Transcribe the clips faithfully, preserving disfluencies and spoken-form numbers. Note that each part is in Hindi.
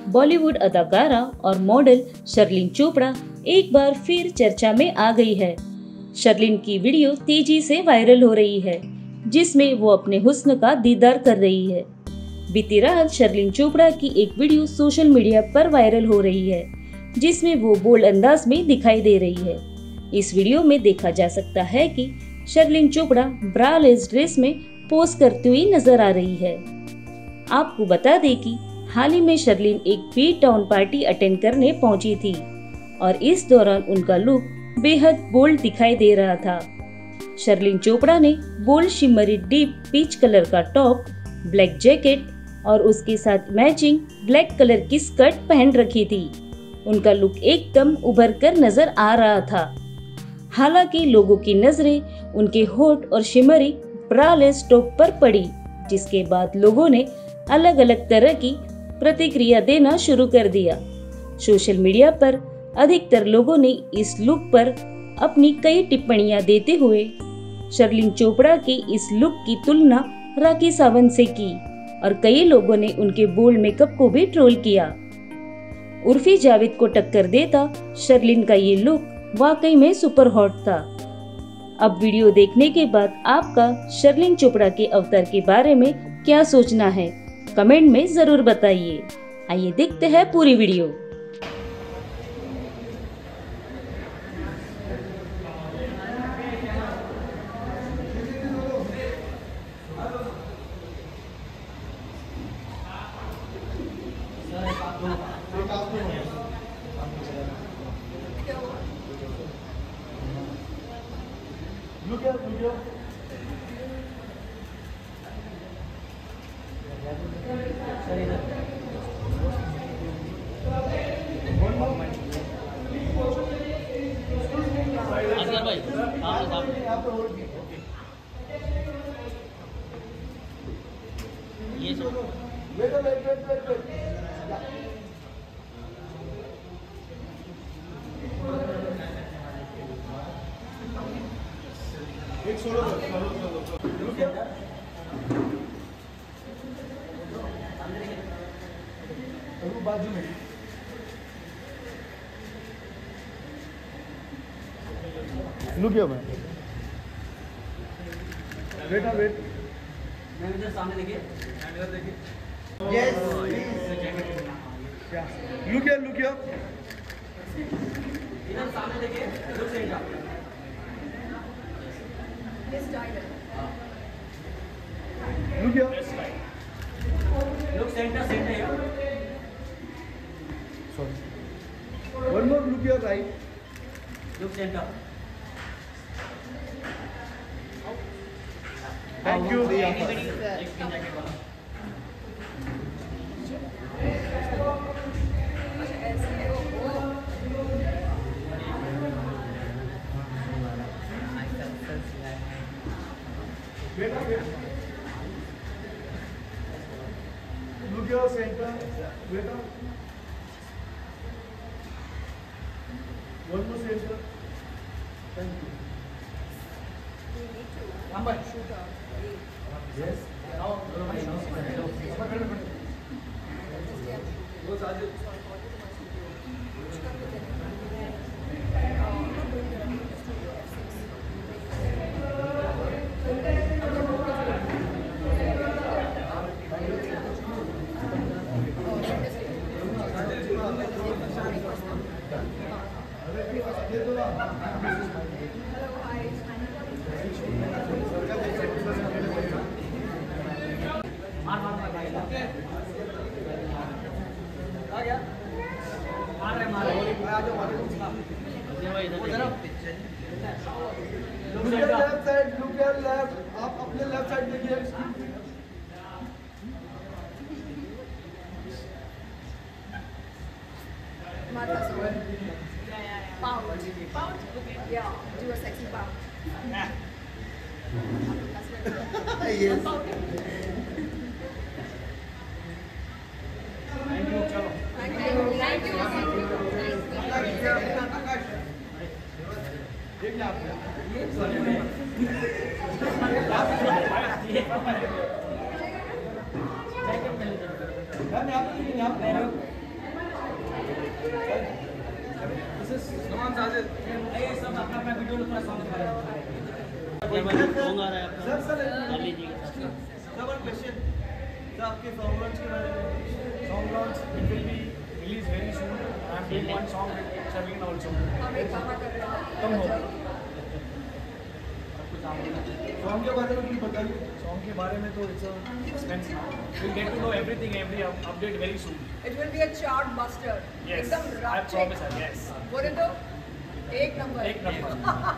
बॉलीवुड अदाकारा और मॉडल शर्लिन चोपड़ा एक बार फिर चर्चा में आ गई है। शर्लिन की वीडियो तेजी से वायरल हो रही है, जिसमें वो अपने हुस्न का दीदार कर रही है। बीती रात शर्लिन चोपड़ा की एक वीडियो सोशल मीडिया पर वायरल हो रही है, जिसमें वो बोल्ड अंदाज में दिखाई दे रही है। इस वीडियो में देखा जा सकता है कि शर्लिन चोपड़ा ब्रालेस ड्रेस में पोज करती हुई नजर आ रही है। आपको बता दें कि हाल ही में शर्लिन एक बी टाउन पार्टी अटेंड करने पहुंची थी और इस दौरान उनका लुक बेहद बोल्ड दिखाई दे रहा था। शर्लिन चोपड़ा ने bold shimmery deep peach colour का टॉप, ब्लैक जैकेट और उसके साथ मैचिंग ब्लैक कलर की स्कर्ट पहन रखी थी। उनका लुक एकदम उभर कर नजर आ रहा था। हालांकि लोगों की नजरें उनके होठ और शिमरी ब्रालेस टॉप पर पड़ी, जिसके बाद लोगों ने अलग अलग तरह की प्रतिक्रिया देना शुरू कर दिया। सोशल मीडिया पर अधिकतर लोगों ने इस लुक पर अपनी कई टिप्पणियां देते हुए शर्लिन चोपड़ा के इस लुक की तुलना राखी सावंत से की और कई लोगों ने उनके बोल्ड मेकअप को भी ट्रोल किया। उर्फी जावेद को टक्कर देता शर्लिन का ये लुक वाकई में सुपर हॉट था। अब वीडियो देखने के बाद आपका शर्लिन चोपड़ा के अवतार के बारे में क्या सोचना है, कमेंट में जरूर बताइए। आइए देखते हैं पूरी video. Look at, look at. Asgar भाई, हाँ साहब। ये सब। Wait, wait, wait, wait, wait. एक सोलो दो, सोलो सोलो। Look at. अभी बाजू में। Look here man. Wait a wait. मैं इधर सामने देखिए, मैं इधर देखिए। Yes, please. Yeah. Look here, look here. इधर सामने देखिए, look centre. Look here. Look centre centre. Sorry. One more look here right. Look centre. Thank you. एक पिन जैकेट वाला। Wait a wait. Look here center. Wait a. One more center. Thank you. Number. Yes. Now, Go Sajid. मार मार मार भाई। आ गया। मार रहे मार रहे। ये भाई इधर देखिए। Look at left side. Look at left. आप अपने left side देखिए. Martha's one. Pound. Pound? Yeah, do a sexy pound. Yes. Thank you चलो। Thank you. Thank you. Thank you. This is Numan Sajid. ये सब अपना अपना वीडियो अपना सॉन्ग कर रहे हैं। सॉन्ग आ रहा है अपना। सर सर कर लीजिए। सर वन क्वेश्चन सर आपके सॉन्ग लॉन्च के बारे में Song launch, it will be released very soon. I am doing one song with Sharleen also. हम एक गाना कर रहे हैं कम हो सॉन्ग के बारे में कुछ बताइए Song के बारे में तो it's a suspense now. We'll get to know everything, every up- update very soon. It will be a chart buster. Yes, एकदम I rock promise her, yes. बोले तो एक नंबर एक नंबर.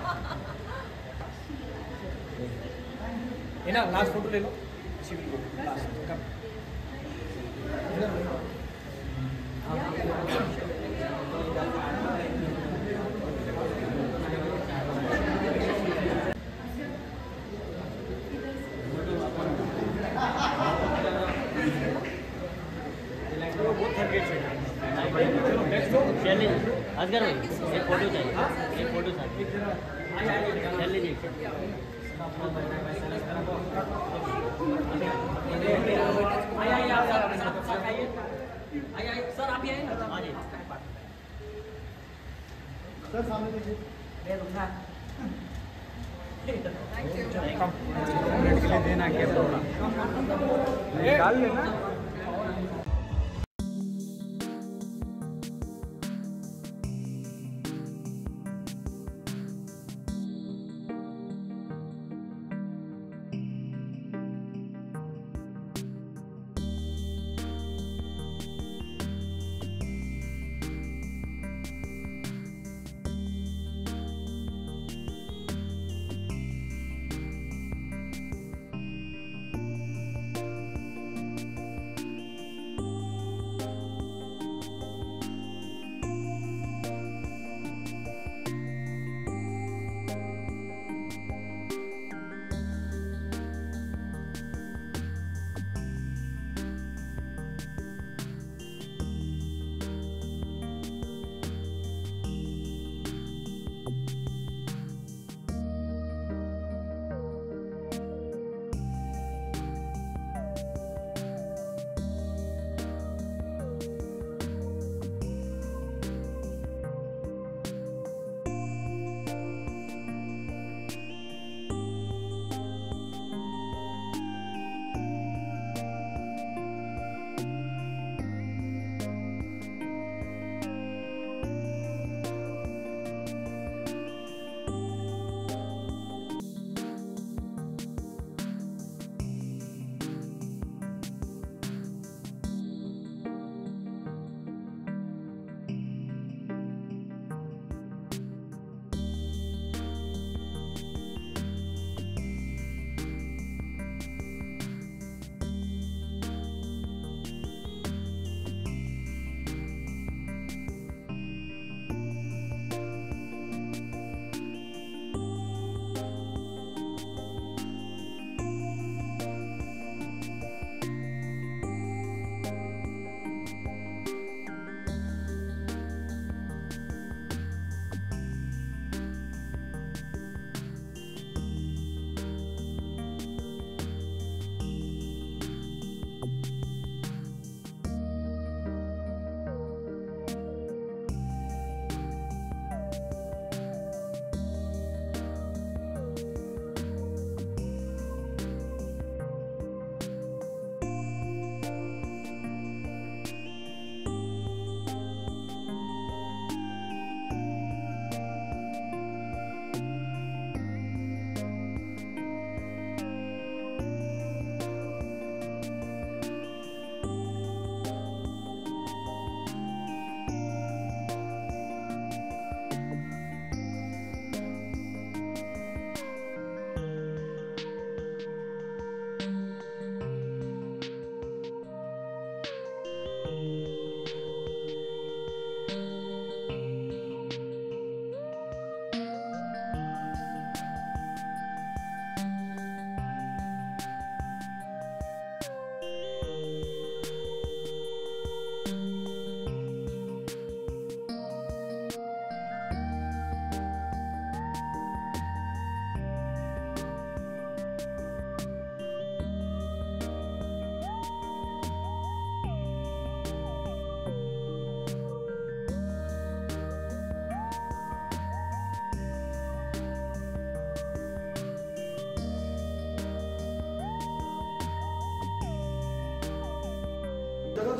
ये ना last photo ले लो. She will go. Last. Come. चलो बहुत थक गए थे. चलो let's go. चलिए असगर भाई एक फोटो चाहिए एक फोटो चाहिए चल लीजिए आइए आइए आप साथ आइए आइए आइए सर आप ही आइए ना हाँ जी सर सामने देखिए थैंक यू के लिए देना क्या निकाल लेना.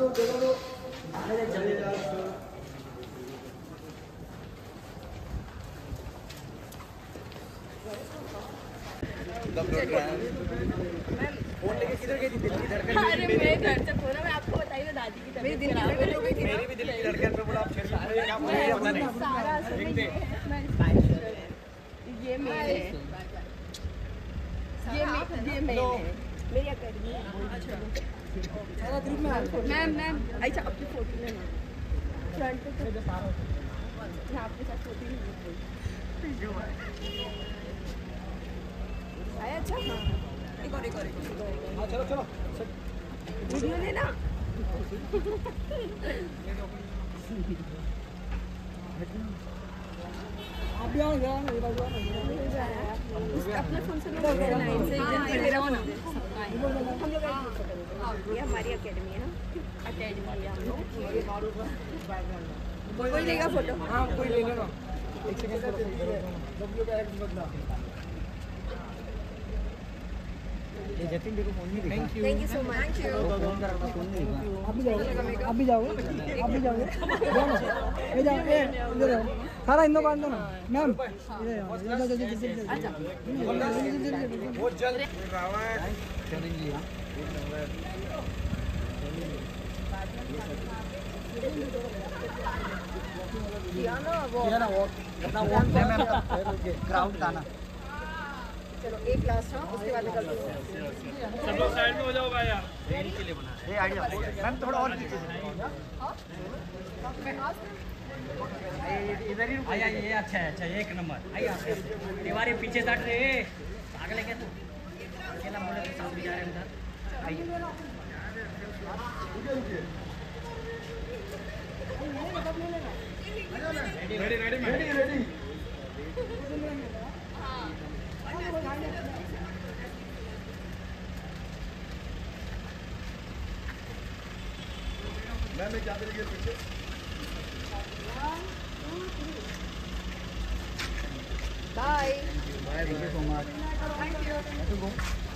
दो जगह दो चले जा फोन लेके किधर गई थी? दिल की धड़कन अरे मेरे घर से फोन है, मैं आपको बताई ना दादी की तबीयत खराब हो गई थी। मेरी भी दिल की धड़कन पे बोला आप क्या बोल रहे पता नहीं। सारा देखते ये मेरे ये मे- ये मेरे मेरी अकेडमी सारा ग्रुप में मैम मैम अच्छा अपनी फोटो लेना फ्रंट पे तो यहाँ आपके साथ फोटो ही आया। अच्छा हाँ एक और एक और एक और हाँ चलो चलो वीडियो लेना। आप भी आओ यार ये बात अपने फोन से लोग लाइन से मेरा फोन हम लोग ये हमारी एकेडमी है ना एकेडमी है हम लोग कोई लेगा फोटो। हाँ कोई ले लेना एक सेकंड डब्ल्यू का एक्स बदला ये जतिन देखो फोन नहीं दिखा। Thank you so much. Thank you. आप भी जाओगे आप भी जाओगे आप भी जाओगे जाओ ना ये जाओ ये इधर आओ सारा इंदो बांध दो ना मैम इधर आओ जल्दी जल्दी जल्दी अच्छा बहुत जल्द रहा है चैलेंज लिया किया ना वो किया ना वो ना वो मैम ग्राउंड था ना। चलो एक लास्ट हाँ उसके बाद निकल दो। सब लोग साइड में हो जाओ भाई यार। ये आइडिया मैम थोड़ा और पीछे इधर ही आया ये अच्छा है अच्छा एक नंबर आइए दीवारी पीछे हट रहे आगे लेके तू अकेला बोले तो सब भी जा रहे हैं उधर आइए ready ready ready ready ma'am एक जाते रहिए पीछे bye thank you so much thank you.